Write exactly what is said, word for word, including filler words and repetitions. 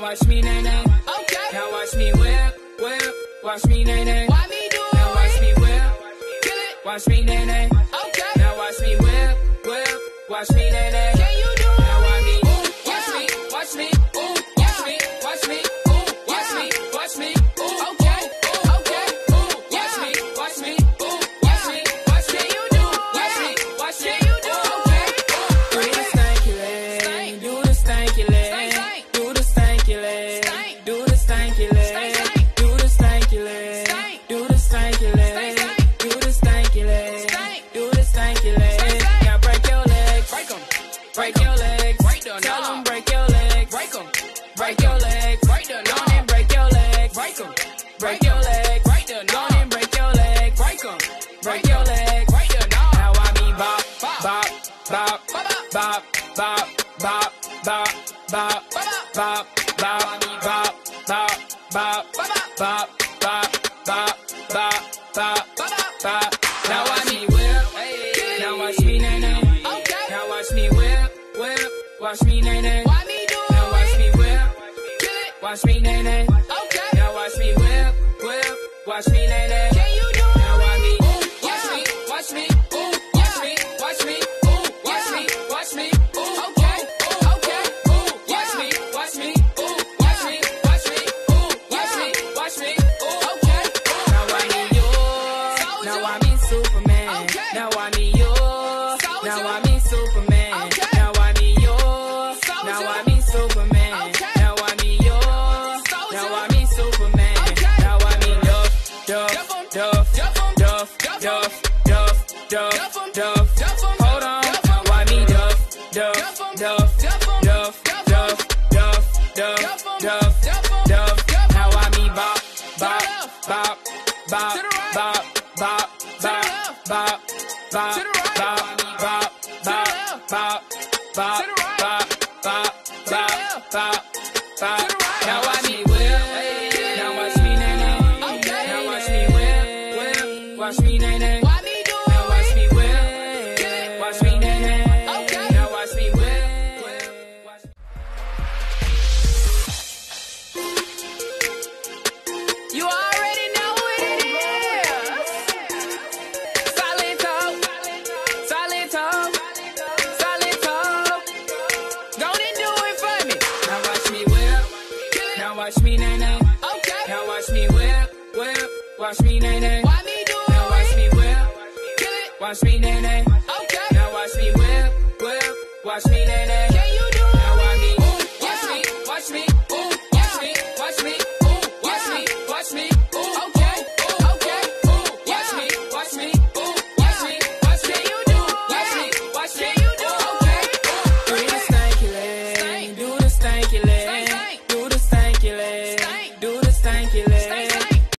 watch me nay nay. Okay. Now watch me whip, whip. Watch me nay nay. Why me do it? Now watch me whip. Kill it. Watch me nay nay. Okay. Now watch me whip, whip. Watch me nay nay. Can you do it? Now watch me. Ooh, Watch yeah. me, watch me. Ooh, Yeah. watch me, watch me. Ooh, watch Yeah. me, watch me. Ooh, Okay. ooh, Okay. ooh, ooh. Watch Yeah. me, watch me. Ooh, watch me, watch me. Can you do it? Watch me, watch me. Can you do it? Okay. Do the stanky leg. Stank. Do the stanky leg. Stank, stank. Do the stanky leg. Stank. Do the stanky leg. Stank, stank. Do the stanky leg. Stank. Do the stanky leg. Stank, stank. Do the stanky leg. Stank. Do the stanky leg. Stank, stank. Now break your legs. Break 'em. Break your legs. Break the Tell knob. 'em break your legs. Break 'em. Break your legs. Break the Go on knob. and break your legs. Break 'em. Break your legs. Break the Go on knob. and break your legs. Break 'em. Break your legs. Break the knob. Now I me bop, Bop. bop, bop, Bop, bop, bop, bop, bop, bop, bop, bop, I me bop, bop, bop, bop, bop, bop, bop, bop, bop. Now watch me whip. Now watch me nay nay. Okay. Now watch me whip, whip. Watch me nay nay. Why me do it? Now watch me whip. Kill it. Watch me nay nay. Okay. Now watch me whip, whip. Watch me nay nay. Can you do it? Now watch me. Ooh, Watch yeah. me, watch me. Ooh, watch me, watch me. Ooh, watch Yeah. me, watch me. Ooh, Okay. ooh, Okay. ooh, watch Yeah. me, watch me. Ooh, watch me, watch me. Ooh, watch Yeah. me, watch me. Ooh, Okay. now I need you. Soldier. Now I mean Superman. Okay. Now I need you. Soldier. Now I mean Superman. Okay. Now I need you. Soldier. Now I mean Superman. Okay. Now I need you. Soldier. Now I mean Superman. Okay. Now I mean Duff, Duff, Duff 'em. Duff, Duff 'em. Duff, Duff 'em. Duff, Duff, Duff, Duff 'em. Duff. Duff 'em. Hold on. Duff 'em. Why me Duff, Duff, Duff 'em. Duff, Duff 'em. Duff, Duff 'em. Duff, Duff, Duff, Duff 'em. Duff, Duff 'em. Duff. Duff 'em. Now I me bop, bop, left. bop, bop, To the right. bop, bop, the bop, left. bop, bop, To the right. bop, bop, bop, left. bop, bop, To the right. bop, bop, the bop, left. bop, bop. To the right. Now watch me whip. Now watch me nay nay. Okay. Now watch me whip, whip. Watch me nay nay. Why me do it? Now watch me whip. Watch me nay nay. Okay. Now watch me whip. Watch You already know what it is. Solid talk. Solid talk. Solid talk. Go and do it for me. Now watch me whip. Now watch me nay nay. Okay. Now watch me whip, whip. Watch me nay nay. Why me do it? Now watch me whip. Kill it. Watch me nay nay. Okay. Now watch me whip, whip. Watch me nay nay.